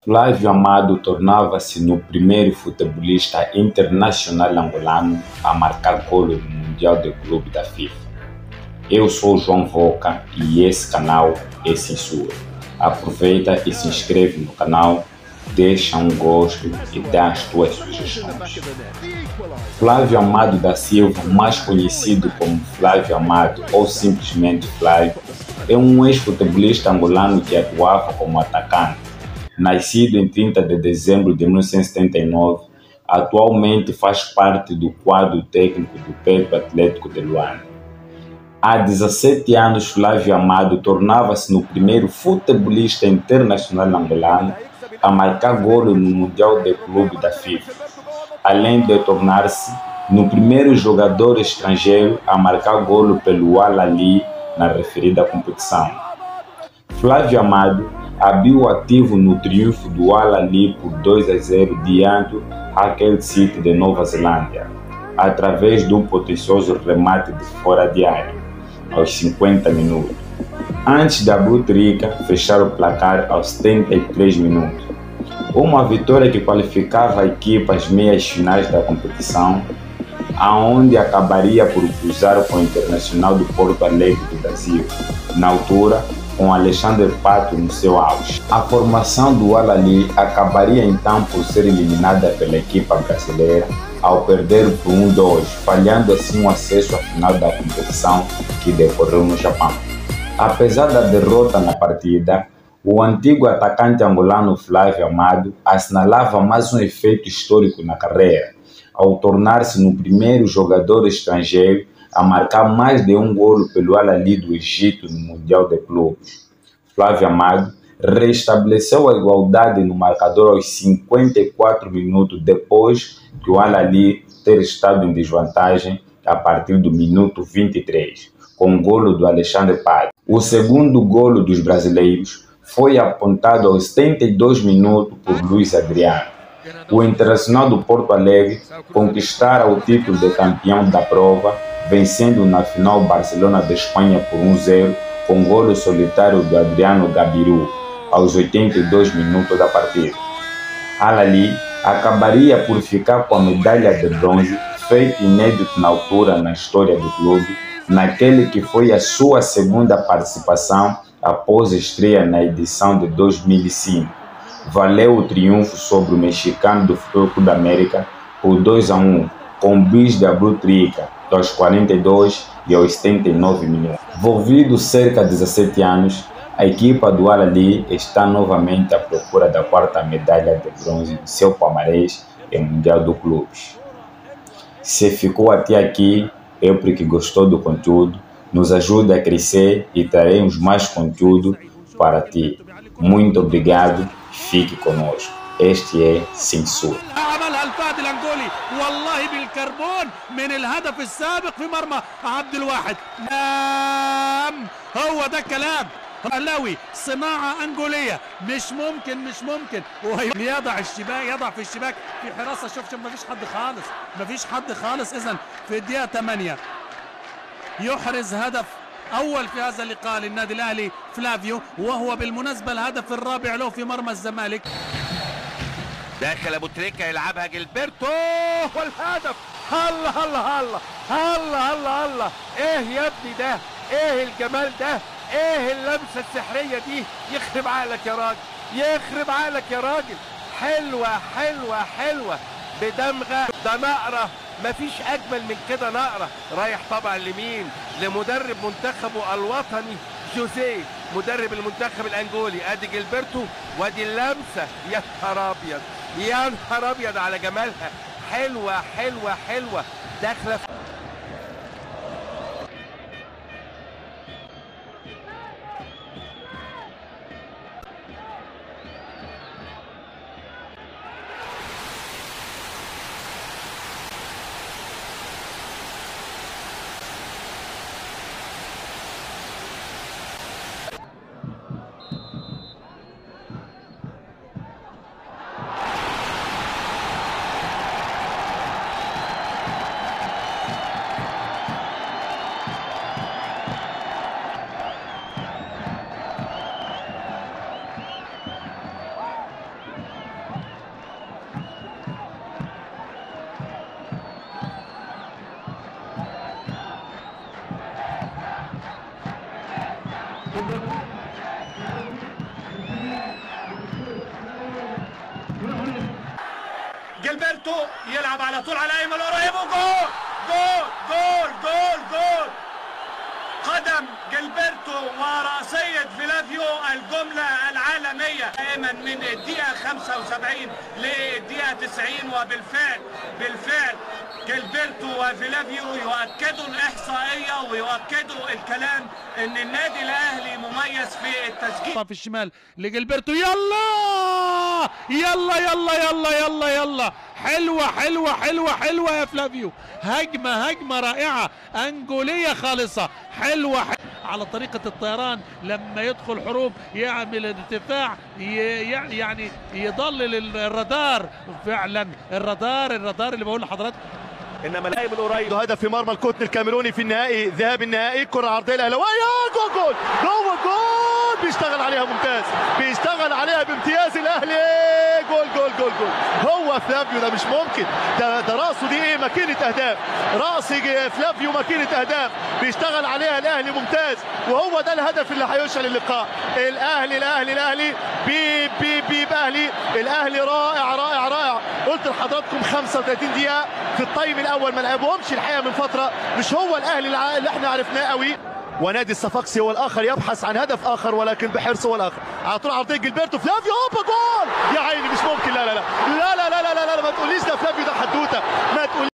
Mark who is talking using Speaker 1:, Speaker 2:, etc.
Speaker 1: Flávio Amado tornava-se no primeiro futebolista internacional angolano a marcar golo no Mundial de Clube da FIFA. Eu sou João Voca e esse canal é Censura. Aproveita e se inscreve no canal, deixa um gosto e dá as tuas sugestões. Flávio Amado da Silva, mais conhecido como Flávio Amado ou simplesmente Flávio, é um ex-futebolista angolano que atuava como atacante. Nascido em 30 de dezembro de 1979, atualmente faz parte do quadro técnico do Pepe Atlético de Luanda. Há 17 anos, Flávio Amado tornava-se no primeiro futebolista internacional angolano a marcar golo no Mundial de Clube da FIFA, além de tornar-se no primeiro jogador estrangeiro a marcar golo pelo Al-Ahly na referida competição. Flávio Amado abriu o ativo no triunfo do Al-Ahly por 2-0 diante do Hull City de Nova Zelândia, através de um potencioso remate de fora de área, aos 50 minutos, antes da Abutrica fechar o placar aos 73 minutos. Uma vitória que qualificava a equipa às meias finais da competição, aonde acabaria por cruzar com o Internacional do Porto Alegre do Brasil, na altura com Alexandre Pato no seu auge. A formação do Al-Ahly acabaria então por ser eliminada pela equipa brasileira ao perder por 1-2, falhando assim o acesso à final da competição que decorreu no Japão. Apesar da derrota na partida, o antigo atacante angolano Flávio Amado assinalava mais um efeito histórico na carreira, ao tornar-se no primeiro jogador estrangeiro a marcar mais de um golo pelo Al-Ahly do Egito no Mundial de Clubes. Flávio Amado restabeleceu a igualdade no marcador aos 54 minutos depois que o Al-Ahly ter estado em desvantagem a partir do minuto 23, com o golo do Alexandre Pato. O segundo golo dos brasileiros foi apontado aos 72 minutos por Luiz Adriano. O Internacional do Porto Alegre conquistara o título de campeão da prova, vencendo na final o Barcelona da Espanha por 1-0, com golo solitário do Adriano Gabiru, aos 82 minutos da partida. Al-Ahly acabaria por ficar com a medalha de bronze, feito inédito na altura na história do clube, naquele que foi a sua segunda participação após a estreia na edição de 2005. Valeu o triunfo sobre o mexicano do Futebol Clube da América por 2-1, com bis de Abutrica, aos 42 e aos 79 minutos. Envolvido cerca de 17 anos, a equipa do Al-Ahly está novamente à procura da quarta medalha de bronze do seu palmarés em Mundial do Clubes. Se ficou até aqui, é porque gostou do conteúdo, nos ajude a crescer e traremos mais conteúdo para ti. Muito obrigado, fique conosco. Este é Censura.
Speaker 2: عملها الفهد الانجولي والله بالكربون من الهدف السابق في مرمى عبد الواحد. نعم هو ده الكلام. اهلاوي صناعه انجوليه مش ممكن ويضع الشباك يضع في الشباك في حراسه. شوف ما فيش حد خالص. اذا في الدقيقه 8 يحرز هدف أول في هذا اللقاء للنادي الأهلي فلافيو، وهو بالمناسبة الهدف الرابع له في مرمى الزمالك. داخل أبو تريكة يلعبها جilberto والهدف. الله الله الله الله الله الله، إيه يا ابني ده؟ إيه الجمال ده؟ إيه اللمسة السحرية دي؟ يخرب عقلك يا راجل، يخرب عقلك يا راجل. حلوة حلوة حلوة بدمغة، ده نقرة، مفيش اجمل من كده نقرة. رايح طبعا لمين؟ لمدرب منتخبه الوطني جوزيه، مدرب المنتخب الانجولي. ادي جilberto وادي اللمسة. يا نهار ابيض يا نهار ابيض على جمالها. حلوة حلوة حلوة داخلة. جilberto يلعب على طول على ايمن قريب وجول جول جول جول جول. قدم جilberto ورأسية فيلافيو الجملة العالمية دائما من الدقيقة 75 للدقيقة 90. وبالفعل جilberto وفيلافيو يؤكدوا الإحصائية ويؤكدوا الكلام ان النادي الاهلي مميز في التسجيل. في الشمال لجilberto يلا يلا يلا يلا يلا يلا. حلوة حلوة حلوة حلوة يا فلافيو. هجمة رائعة أنجولية خالصة. حلوة على طريقة الطيران لما يدخل حروب يعمل ارتفاع يعني يضلل الرادار. فعلا الرادار اللي بقول لحضراتكم.
Speaker 3: انما اللاعب القريب هدف في مرمى القطن الكاميروني في النهائي ذهاب النهائي. كرة عرضية الاهلاوية جول جول جول بيشتغل عليها ممتاز. بيشتغل عليها بامتياز الاهلي. جول جول جول جول. هو فلافيو ده مش ممكن. ده راسه دي ايه ماكينة اهداف. راس فلافيو ماكينة اهداف بيشتغل عليها الاهلي ممتاز. وهو ده الهدف اللي هيشعل اللقاء. الاهلي بيب اهلي. الاهلي رائع رائع رائع. قلت لحضراتكم 35 دقيقة في التايم الاول ما لعبهمش الحقيقه من فتره. مش هو الاهلي اللي احنا عرفناه قوي. ونادي الصفاقسي هو الاخر يبحث عن هدف اخر ولكن بحرص هو الاخر. على طول عرضيه جilberto فلافيو هوبا جول. يا عيني مش ممكن. لا لا لا لا لا لا لا لا, لا, لا ما تقوليش ده فلافيو ده حدوته. ما تقوليش